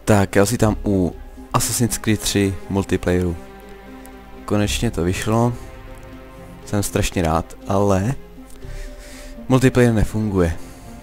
Tak, já si tam u Assassin's Creed 3 multiplayeru. Konečně to vyšlo. Jsem strašně rád, ale multiplayer nefunguje.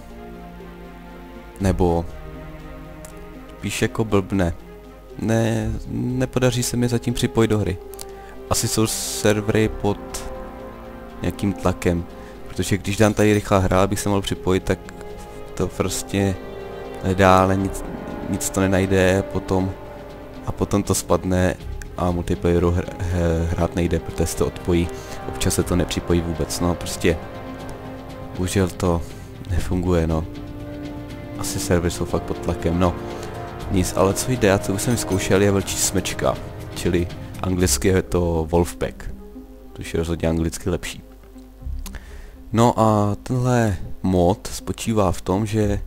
Nebo spíš jako blbne. Nepodaří se mi zatím připojit do hry. Asi jsou servery pod nějakým tlakem. Protože když dám tady rychlá hra, abych se mohl připojit, tak to prostě nedá, ale nic to nenajde a potom to spadne a multiplayeru hrát nejde, protože se to odpojí. Občas se to nepřipojí vůbec, no prostě bohužel to nefunguje, no. Asi servery jsou fakt pod tlakem, no. Nic, ale co jde a co už jsem zkoušel je vlčí smečka, čili anglicky je to Wolfpack, což je rozhodně anglicky lepší. No a tenhle mod spočívá v tom, že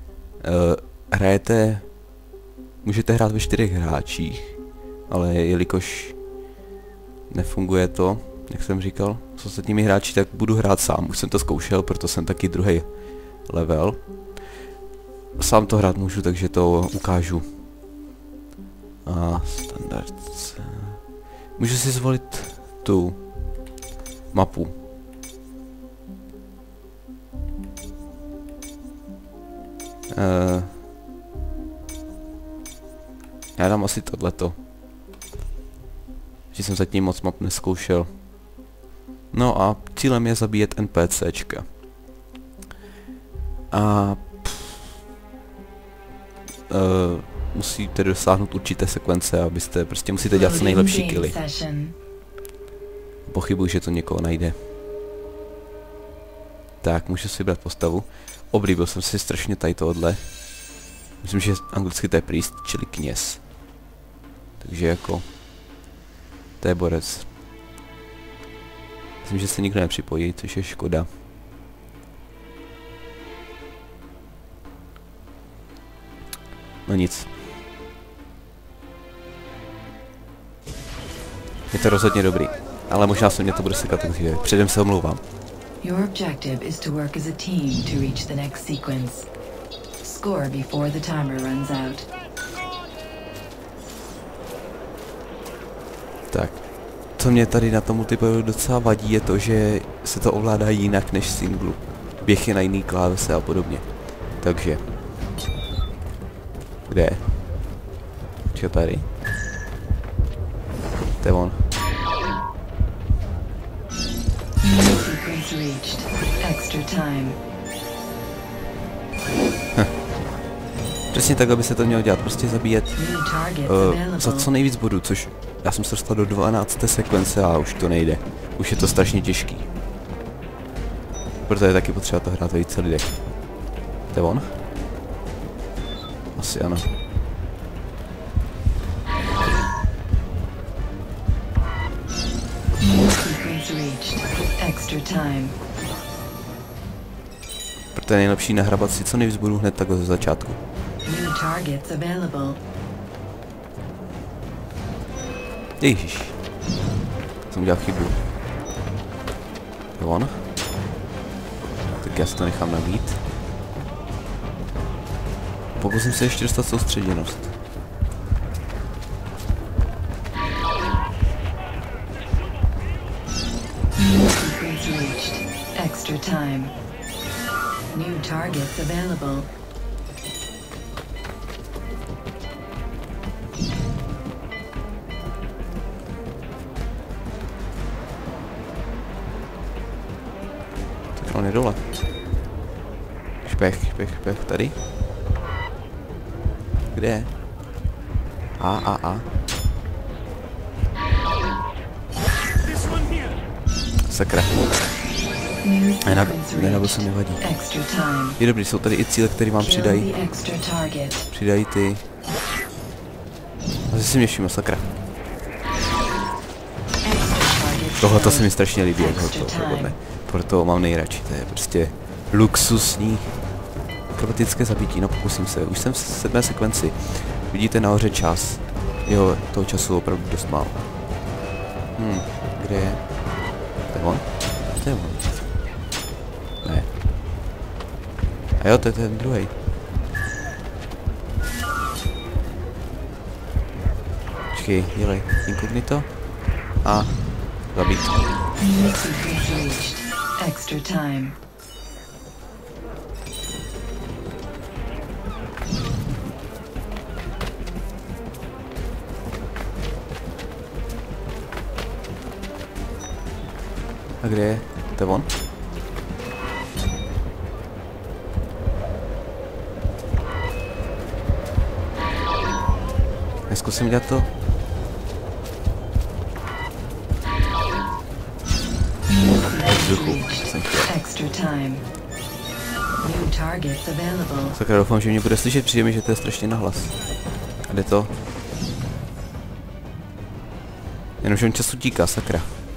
můžete hrát ve 4 hráčích, ale jelikož nefunguje to, jak jsem říkal, s ostatními hráči, tak budu hrát sám. Už jsem to zkoušel, proto jsem taky druhý level. Sám to hrát můžu, takže to ukážu. A standard. Můžu si zvolit tu mapu. Já dám asi tohleto. Že jsem zatím moc map neskoušel. No a cílem je zabíjet NPCčka. A musíte dosáhnout určité sekvence, abyste prostě musíte dělat co nejlepší killy. Pochybuji, že to někoho najde. Tak, můžu si vybrat postavu. Oblíbil jsem si strašně tady tohle. Myslím, že anglicky to je priest, čili kněz. Takže jako to je borec. Myslím, že se nikdo nepřipojí, což je škoda. No nic. Je to rozhodně dobrý. Ale možná se mě to bude sekat, takže předem se omlouvám. Your objective is to work as a team to reach the next sequence. Score before the timer runs out. Tak. Co mě tady na tom multiplayeru docela vadí, je to, že se to ovládá jinak než singlu. Běh je na jiný klávese a podobně. Takže. Kde je? Co tady? To je on. Přesně tak, aby se to mělo dělat, prostě zabíjet za co nejvíc bodů, což já jsem se dostal do 12. sekvence a už to nejde. Už je to strašně těžký. Proto je taky potřeba to hrát ve více lidech. To je on? Asi ano. Proto je nejlepší nahrabat si co nejvíc bodů hned takhle ze začátku. Ježiš. Jsem udělal chybu. To on? Tak já si to nechám nabít. Pokusím se ještě dostat soustředěnost. Extra time. New targets available. Tak on je dole. Špech, tady. Kde je? A. Sakra. Nenabil se nevadí. Je dobrý, jsou tady i cíle, které vám přidají. Přidají ty. Asi si mě všiml, sakra. Tohle se mi strašně líbí, jak ho to podle. Proto mám nejradši, to je prostě luxusní akrobatické zabití, no pokusím se. Už jsem v 7. sekvenci. Vidíte nahoře čas. Jo, toho času opravdu dost málo. Kde je? To je on? To je on. Ne. A jo, to je ten druhý. Počkej, dělej inkognito. A zabít. New sequence reached. Extra time. A kde je? To je on? Zkusím dělat to. Extra time. New targets available. Sakra, doufám, že mě bude slyšet, přijde mi, že to je strašně nahlas. A jde to? Jenomže on času tíká, sakra.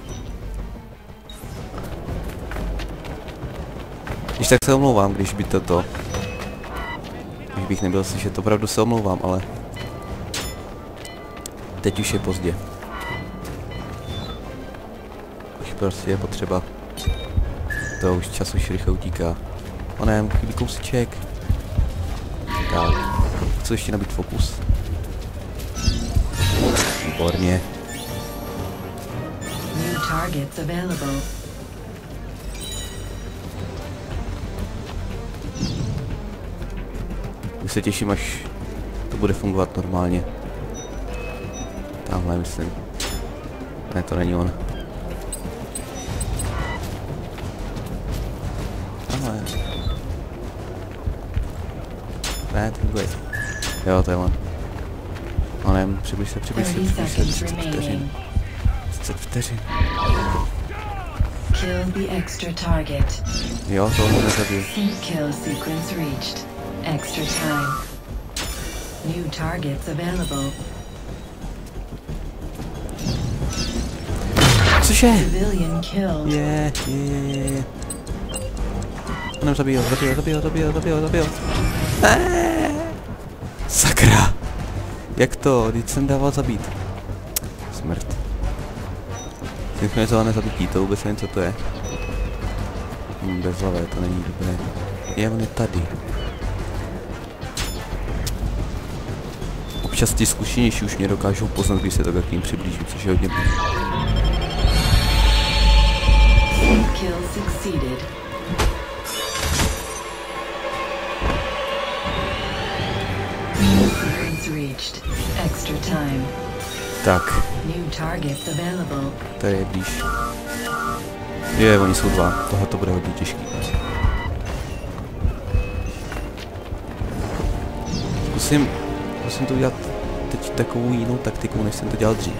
Když tak se omlouvám, když by toto. Když bych nebyl slyšet, opravdu se omlouvám, ale teď už je pozdě. Už prostě je potřeba. To už čas už rychle utíká. O ne, chybí kousíček. Tak, chci ještě nabít fokus. Výborně. New targets available. Už se těším, až to bude fungovat normálně. Tamhle myslím. Ne, to není on. Tamhle. Ne, to funguje. Jo, to je on. O ne, přibliž se, 30 vteřin. 30 vteřin. Kill the extra target. Jo, to on nezabiju. Kill sequence reached. Extra time. New targets available. Cože? Civilian killed. Je. On zabil. Sakra. Jak to? Teď jsem dával zabít. Smrt. Synchronizované zabití, to vůbec nevím, co to je. Bezhlavé, to není dobré. Je, on je tady. Občas ty zkušenější už mě dokážou poznat, když se to k ním přiblížím, což je hodně. Kill succeeded. Sequence reached. Extra time. Tak. New targets available. Tady je blíž. Je, oni jsou dva. Tohle to bude hodně těžký. Zkusím to udělat teď takovou jinou taktikou, než jsem to dělal dřív.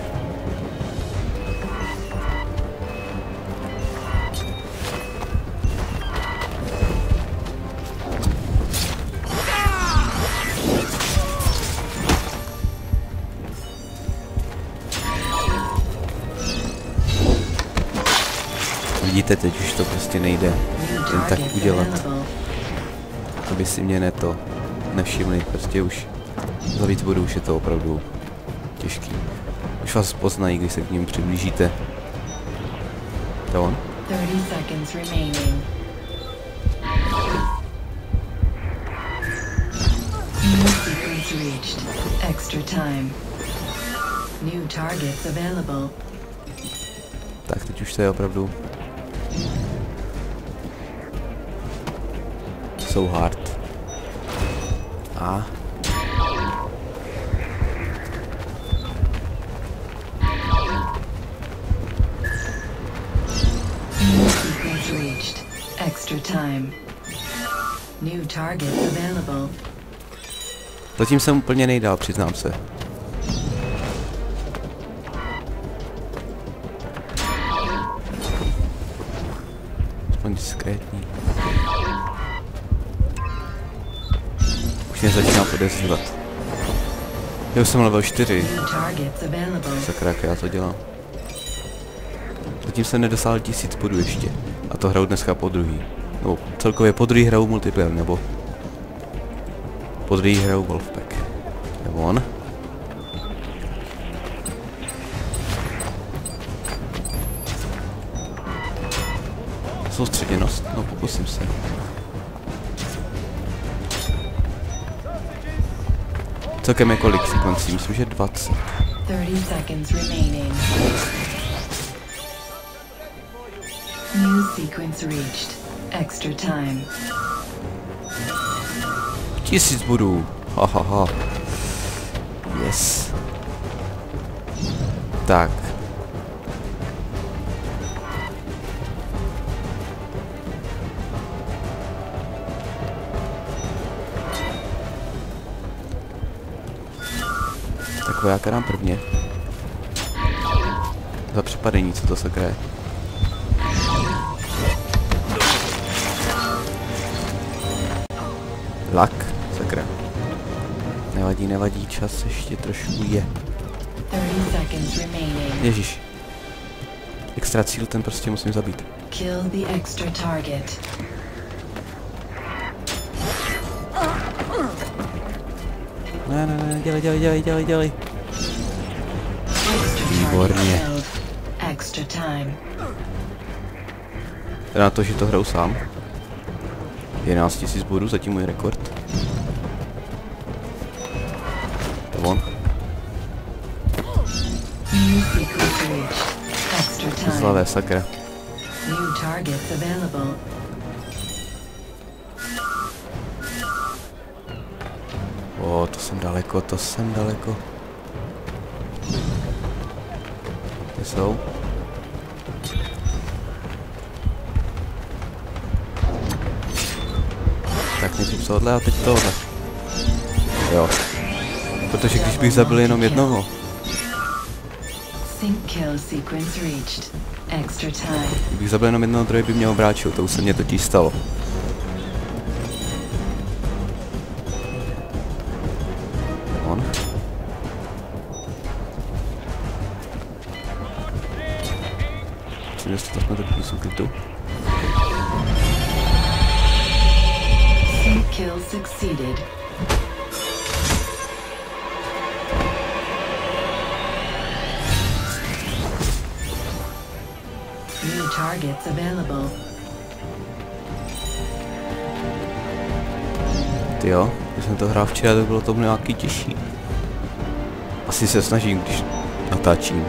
Vidíte, teď už to prostě nejde jen tak udělat, aby si mě nevšimli, prostě už za víc bodů už je to opravdu těžký. Už vás poznají, když se k ním přiblížíte. To on? 30 seconds remaining. New sequence reached. Extra time. New targets available. Tak teď už to je opravdu so hard. A New sequence reached. Extra time. New targets available. zatím jsem úplně nejdál, přiznám se. Aspoň diskrétní. Už mě začínám podezřívat. Já jsem level 4. New targets available. Sakra, jak já to dělám. Zatím jsem nedosáhl 1000 bodů ještě. A to hraju dneska po druhý. Nebo celkově po druhý hraju multiplayer, nebo po druhý hraju Wolfpack. Nebo on. Soustředěnost, no pokusím se. Celkem je kolik sekvencí, myslím, že 20. 30 seconds remaining. New sequence reached. Extra time. 1000 bodů. Ha, ha, ha. Yes. Tak. Tak vojáka dám prvně. Za přepadení, co to sakra je. Lak, sakra. Nevadí, nevadí, čas ještě trošku je. Ježíš. Extra cíl, ten prostě musím zabít. Kill the extra target. Ne, dělej. Výborně. Extra time. Teda na to, že to hraju sám. 11 000 bodů, zatím můj rekord. To on. Zlavé sakra. O, to jsem daleko. Kde jsou? Tak nejdřív tohle a teď tohle. Jo. Protože když bych zabil jenom jednoho. Kdybych zabil jenom jednoho, druhý by mě obráčil, to už se mně totiž stalo. On. Musím dostat aspoň trochu suklitu. Kill succeeded. New targets available. Tyjo, když jsem to hrál včera, to bylo to nějaký těžší. Asi se snažím, když natáčím.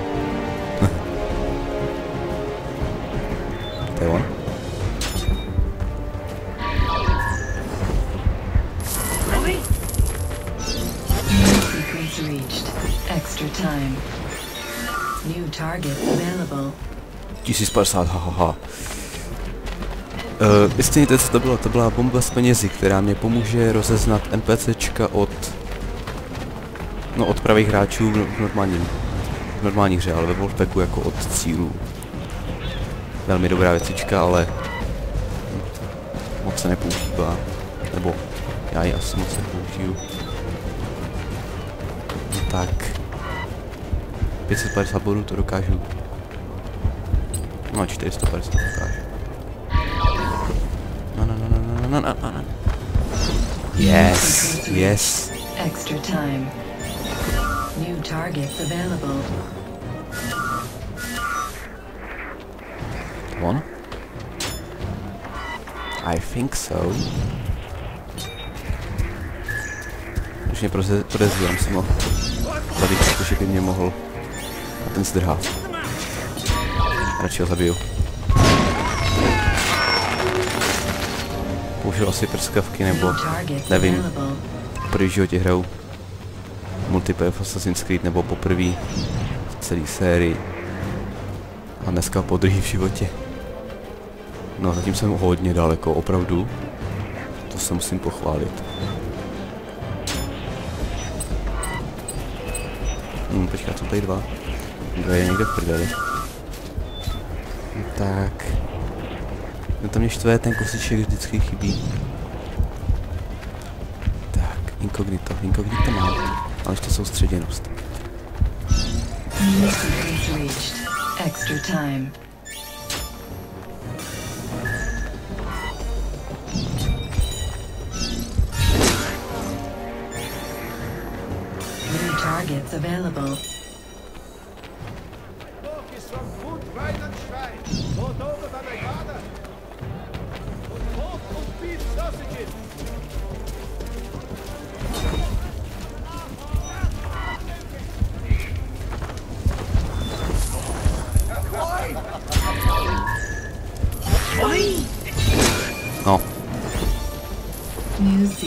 To je on. Reached. Extra time. New target available. 1050, hahaha. Jestli víte, co to bylo? To byla bomba s penězi, která mě pomůže rozeznat NPCčka od pravých hráčů v normální hře, ale ve Wolfpacku jako od cílů. Velmi dobrá věcička, ale moc se nepoužívá. Nebo já ji asi moc nepoužiju. Tak 550 bodů to dokážu. No 450 dokážu. No. Yes. Extra time. New targets available. One? I think so. Už mě podezřívám, jsem mohl zabít, protože by mě mohl a ten zdrhá. Radši ho zabiju. Použil asi prskavky, nebo nevím. Poprvé v životě hraju multiplayer v Assassin's Creed, nebo poprvé v celé sérii. A dneska podruhý v životě. No, zatím jsem hodně daleko, opravdu. To se musím pochválit. Počkat, jsou tady dva. Kdo je někde v prdeli. Tak. No tam mě štve, ten kosiček vždycky chybí. Tak, inkognito mám. Ale ještě soustředěnost. Extra time. New targets available.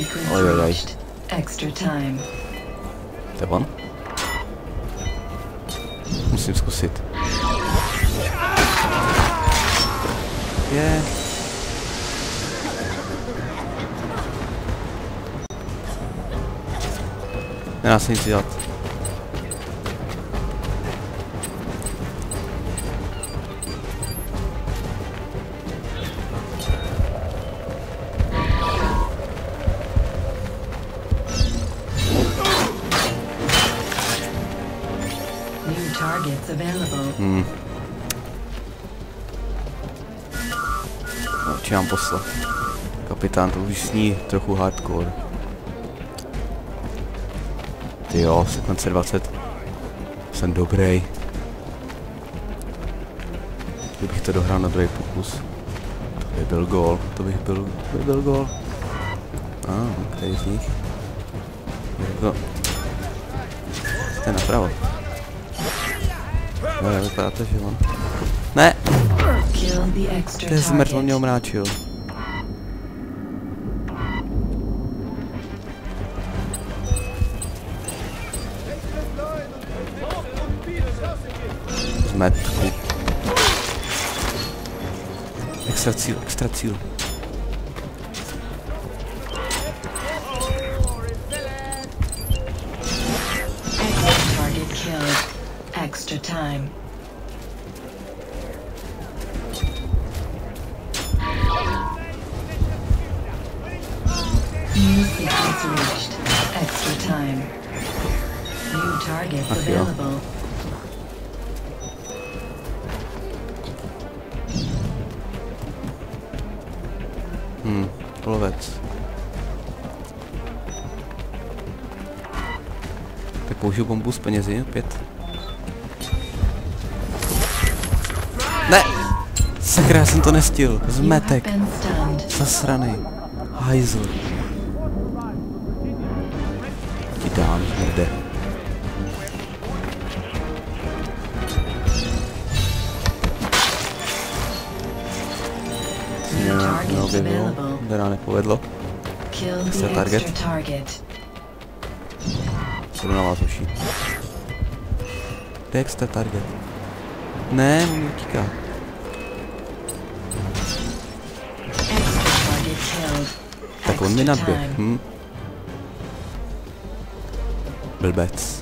sequence reached. Extra time. To je on? Musím zkusit. Je. Nedá se nic dělat. New targets available. Či nám poslat. Kapitán, to už sní trochu hardcore. Ty jo, sekvence 20. Jsem dobrý. Kdybych to dohrál na druhý pokus. To by byl gól. To by byl gól. Který z nich? To je napravo. No, vypadá to, že on. Ne! To je smrt, on mě omráčil. Zmetku. Extra cíl, extra cíl. Target killed. Extra time. New sequence reached. Extra time. New targets available. Lovec. Tak použiju bombu z penězi opět. Ne! Sakra, já jsem to nestihl. Zmetek. Zasranej. Hajzl. Ti dám, jde. Teda nepovedlo. Extra target. Jdu na vás uší. Kde je extra target? Ne, on mi utíká. Tak on mi naběh. Blbec.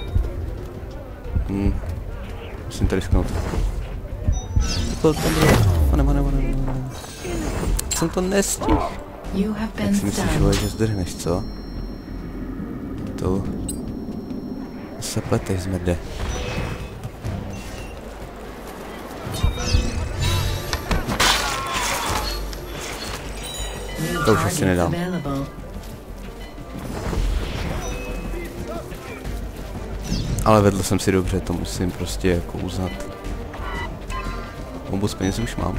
Musím to risknout. To bylo. Jsem to nestihl. Jak si myslíš, že zdrhneš, co? To se pleteš, zmrde. To už asi nedám. Ale vedl jsem si dobře, to musím prostě jako uznat. Bombu z peněz už mám.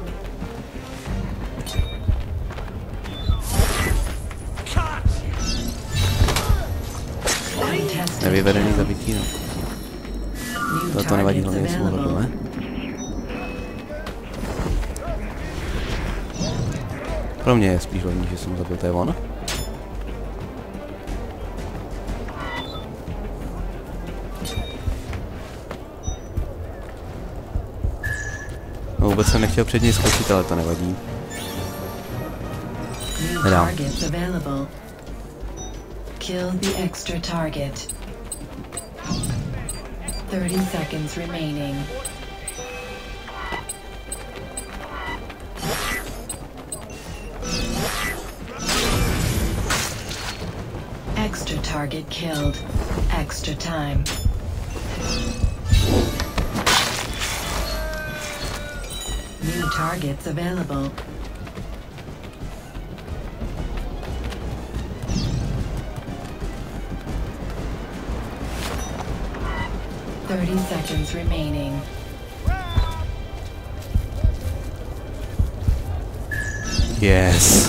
Nevyvedený zabití, no. To nevadí, hlavně jestli mohlo, ne? Pro mě je spíš hlavní, že jsem zabil, to je on. No, vůbec jsem nechtěl před něj skočit, ale to nevadí. Nedám. Kill the extra target. 30 seconds remaining. Extra target killed. Extra time. New targets available. Seconds remaining. Yes.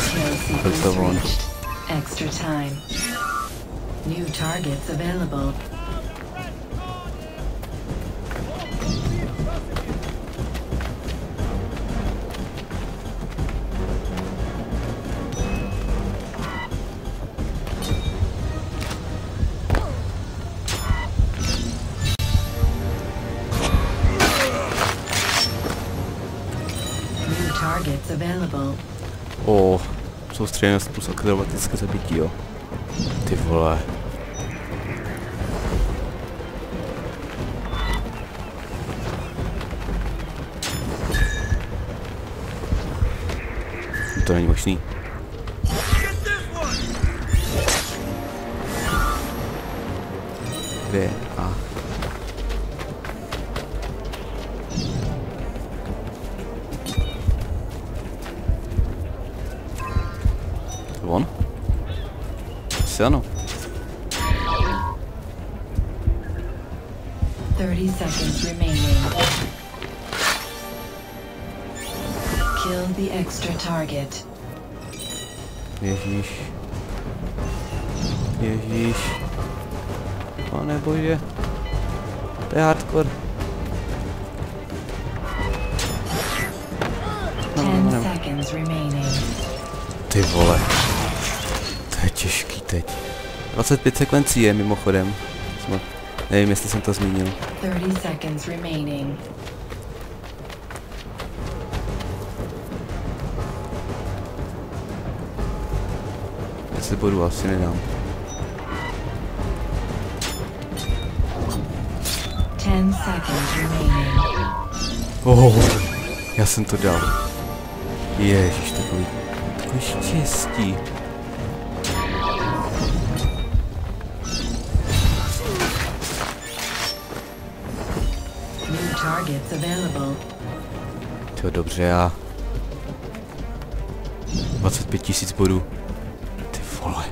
Extra time. New targets available. available. Soustředěnost plus akrobatické zabití, jo. Ty vole. To není možný. Kde? A. On? Asi ano. 30 seconds remaining. Kill the extra target. Ježíš. Ježíš. Pane bože. To je hardcore. 10 seconds remaining. Ty vole. To je těžký teď. 25 sekvencí je mimochodem. Nevím, jestli jsem to zmínil. 30 seconds remaining. Jestli bodu asi nedám. 10 seconds remaining. Já jsem to dal. Ježíš, takový štěstí. New targets available. To dobře, já. 25 000 bodů. Ty vole.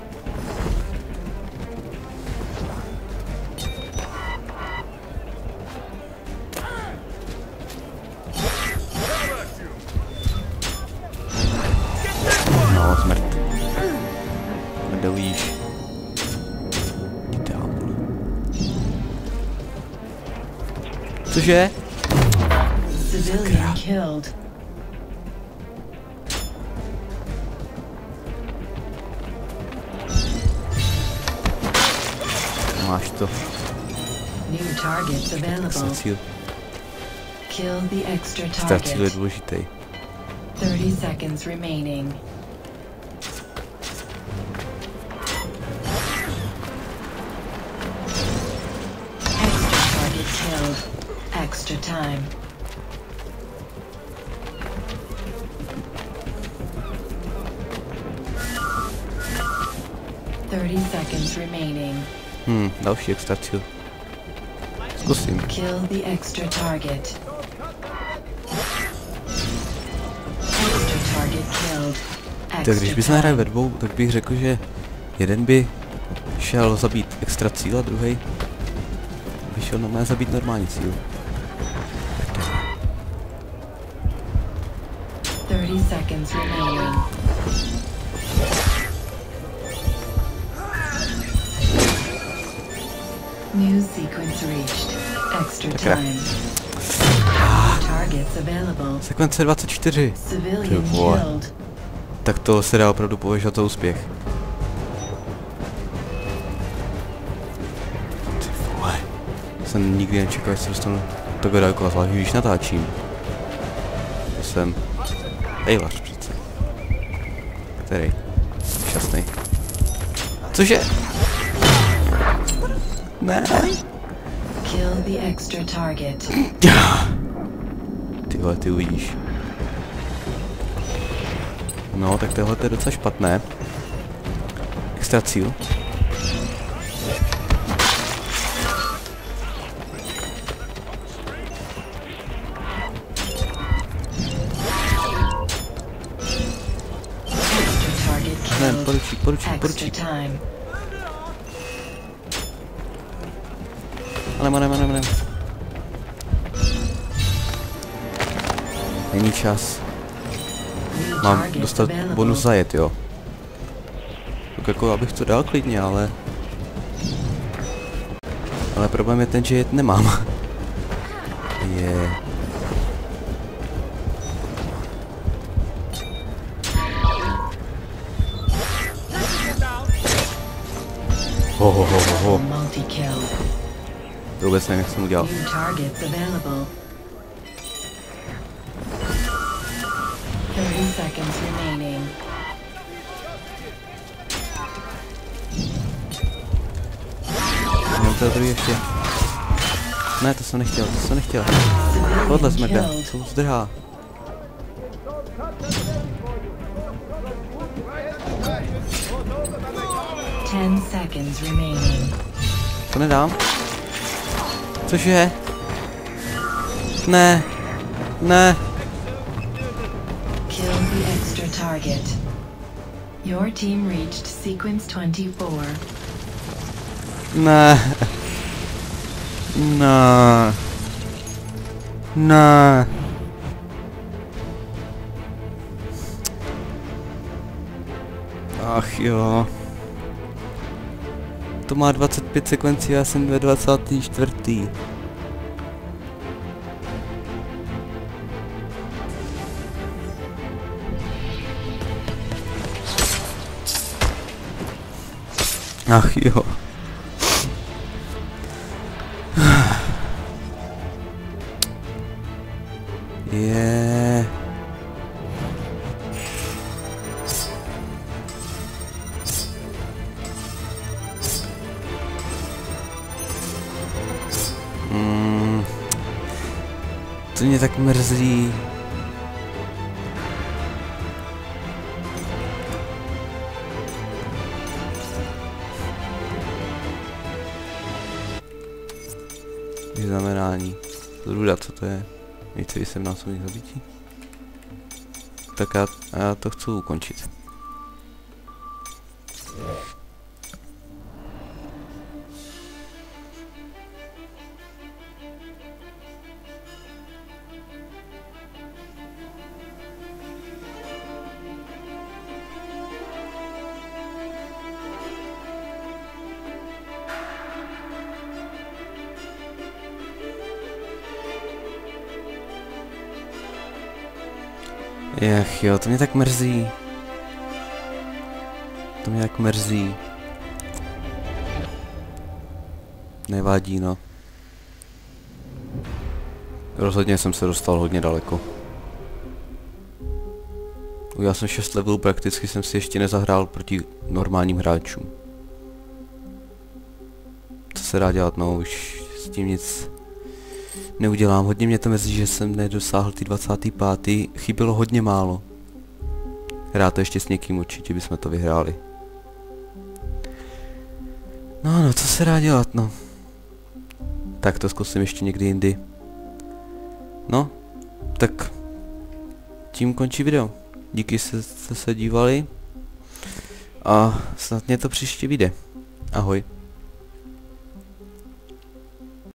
No, smrt. Nedovíš. Cože? Civilian killed. Máš to. New targets available. Cíl. Kill the extra Cíl je target. důležitý. 30 seconds remaining. Extra target killed. Extra time. Seconds remaining. Další extra cíl. Zkusím. Kill the extra target. Extra target killed. Tak když bys nahrál ve dvou, tak bych řekl, že jeden by šel zabít extra cíl a druhý by šel normálně zabít normální cíl. 30 seconds remaining. New sequence reached. Extra time. Targets available. Sekvence 24. Civilian killed. Tak to se dá opravdu považovat za úspěch. Ty vole. Jsem nikdy nečekal, že se dostanu takhle daleko, zvlášť když natáčím. To jsem Ejlař přece. Který? Šťastný. Cože? Ne. Kill the extra target. Ty vole, ty uvidíš. No, tak tohle je docela špatné. Extra cíl. Ne, poručík. Ale ne. Není čas. Mám dostat bonus zajet, jo. Tak jako abych to dal klidně, ale problém je ten, že jet nemám. Je. Ho. To vůbec nevím, jak jsem udělal. 30 seconds remaining. Mám to druhý ještě. Ne, to jsem nechtěl, Tohle smrda, co zdrhá. Seconds remaining. To nedám. Cože? Ne. Ne. Kill the extra target. Your team reached sequence 24. Ne. Ne. Ne. Ach jo. To má 25 sekvencí, já jsem ve 24. Ach jo. Je. To mě tak mrzí. Vyznamenání. Zruda, co to je? Více jsem násobných zabití. Tak já to chci ukončit. Ach jo, to mě tak mrzí. To mě tak mrzí. Nevadí, no. Rozhodně jsem se dostal hodně daleko. Já jsem 6 levelů, prakticky jsem si ještě nezahrál proti normálním hráčům. Co se dá dělat, no, už s tím nic neudělám. Hodně mě to mrzí, že jsem nedosáhl ty 25. Chybělo hodně málo. Hrát to ještě s někým, určitě bychom to vyhráli. No, co se dá dělat, no. Tak to zkusím ještě někdy jindy. No, tak tím končí video. Díky, že jste se dívali. A snad mě to příště vyjde. Ahoj.